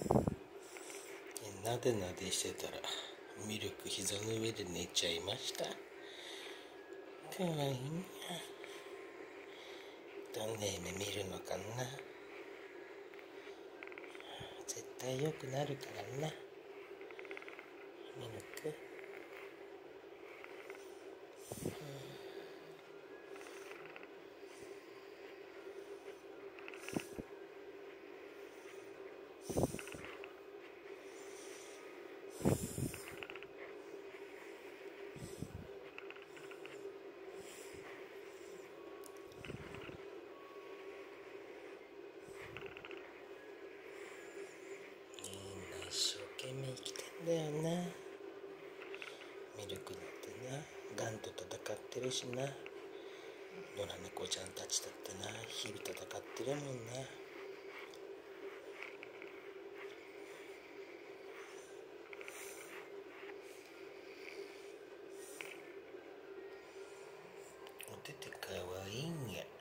なでなでしてたらミルク膝の上で寝ちゃいました。かわいいな。どんな夢見るのかな。絶対良くなるからな、ミルク。一生懸命生きてんだよな、ミルクだってな。がんと戦ってるしな。野良猫ちゃんたちだってな、日々戦ってるもんな。おててかわいいんや。